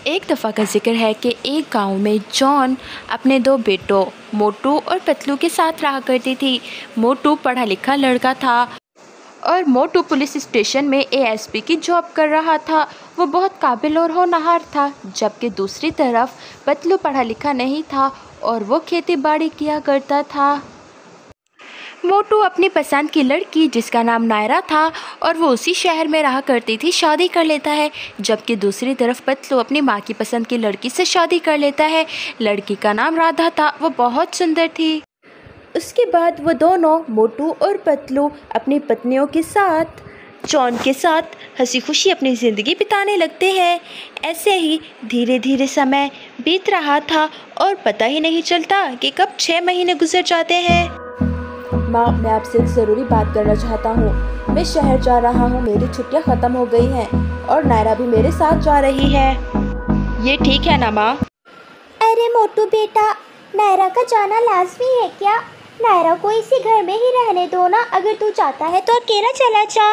एक दफ़ा का जिक्र है कि एक गांव में जॉन अपने दो बेटों मोटू और पतलू के साथ रहा करती थी। मोटू पढ़ा लिखा लड़का था और मोटू पुलिस स्टेशन में एएसपी की जॉब कर रहा था। वो बहुत काबिल और होनहार था, जबकि दूसरी तरफ पतलू पढ़ा लिखा नहीं था और वो खेती बाड़ी किया करता था। मोटू अपनी पसंद की लड़की जिसका नाम नायरा था और वो उसी शहर में रहा करती थी शादी कर लेता है, जबकि दूसरी तरफ पतलू अपनी माँ की पसंद की लड़की से शादी कर लेता है। लड़की का नाम राधा था, वो बहुत सुंदर थी। उसके बाद वो दोनों मोटू और पतलू अपनी पत्नियों के साथ जॉन के साथ हंसी खुशी अपनी ज़िंदगी बिताने लगते हैं। ऐसे ही धीरे धीरे समय बीत रहा था और पता ही नहीं चलता कि कब 6 महीने गुजर जाते हैं। माँ, मैं आपसे एक ज़रूरी बात करना चाहता हूँ। मैं शहर जा रहा हूँ, मेरी छुट्टियाँ ख़त्म हो गई हैं और नायरा भी मेरे साथ जा रही है। ये ठीक है ना माँ? अरे मोटू बेटा, नायरा का जाना लाजमी है क्या? नायरा को इसी घर में ही रहने दो ना। अगर तू चाहता है तो अकेला चला जा।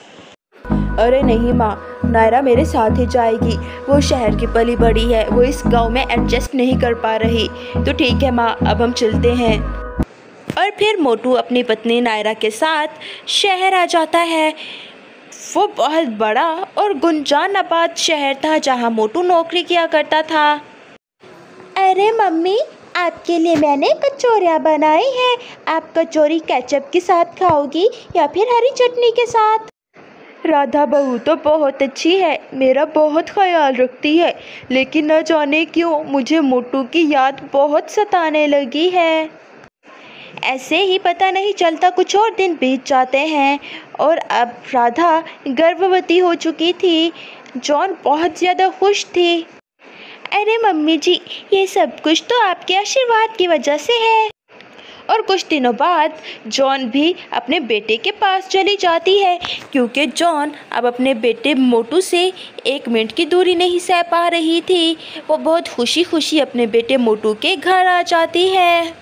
अरे नहीं माँ, नायरा मेरे साथ ही जाएगी। वो शहर की पली बड़ी है, वो इस गांव में एडजस्ट नहीं कर पा रही। तो ठीक है माँ, अब हम चलते हैं। और फिर मोटू अपनी पत्नी नायरा के साथ शहर आ जाता है। वो बहुत बड़ा और गुंजान आबाद शहर था जहाँ मोटू नौकरी किया करता था। अरे मम्मी, आपके लिए मैंने कचौरियाँ बनाई हैं। आप कचौरी केचप के साथ खाओगी या फिर हरी चटनी के साथ? राधा बहू तो बहुत अच्छी है, मेरा बहुत ख्याल रखती है, लेकिन न जाने क्यों मुझे मोटू की याद बहुत सताने लगी है। ऐसे ही पता नहीं चलता कुछ और दिन बीत जाते हैं और अब राधा गर्भवती हो चुकी थी। जॉन बहुत ज़्यादा खुश थी। अरे मम्मी जी, ये सब कुछ तो आपके आशीर्वाद की वजह से है। और कुछ दिनों बाद जॉन भी अपने बेटे के पास चली जाती है, क्योंकि जॉन अब अपने बेटे मोटू से 1 मिनट की दूरी नहीं सह पा रही थी। वो बहुत खुशी खुशी अपने बेटे मोटू के घर आ जाती है।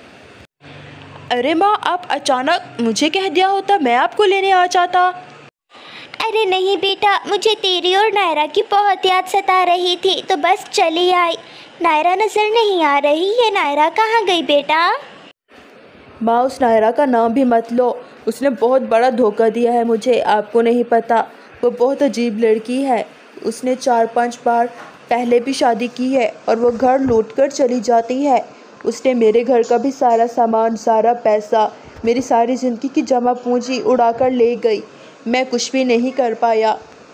अरे माँ, आप अचानक मुझे कह दिया होता, मैं आपको लेने आ जाता। अरे नहीं बेटा, मुझे तेरी और नायरा की बहुत याद सता रही थी तो बस चली आई। नायरा नज़र नहीं आ रही है। नायरा कहाँ गई बेटा? माँ, उस नायरा का नाम भी मत लो। उसने बहुत बड़ा धोखा दिया है मुझे, आपको नहीं पता। वो बहुत अजीब लड़की है। उसने 4-5 बार पहले भी शादी की है और वो घर लूट कर चली जाती है। उसने मेरे घर का भी सारा सामान, सारा पैसा, मेरी सारी ज़िंदगी की जमा पूंजी उड़ाकर ले गई। मैं कुछ भी नहीं कर पाया।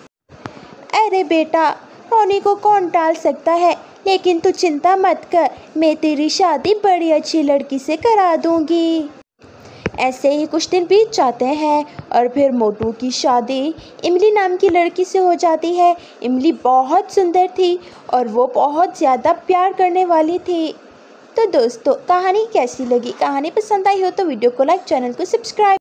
अरे बेटा, होने को कौन टाल सकता है, लेकिन तू चिंता मत कर, मैं तेरी शादी बड़ी अच्छी लड़की से करा दूंगी। ऐसे ही कुछ दिन बीत जाते हैं और फिर मोटू की शादी इमली नाम की लड़की से हो जाती है। इमली बहुत सुंदर थी और वो बहुत ज़्यादा प्यार करने वाली थी। तो दोस्तों, कहानी कैसी लगी? कहानी पसंद आई हो तो वीडियो को लाइक, चैनल को सब्सक्राइब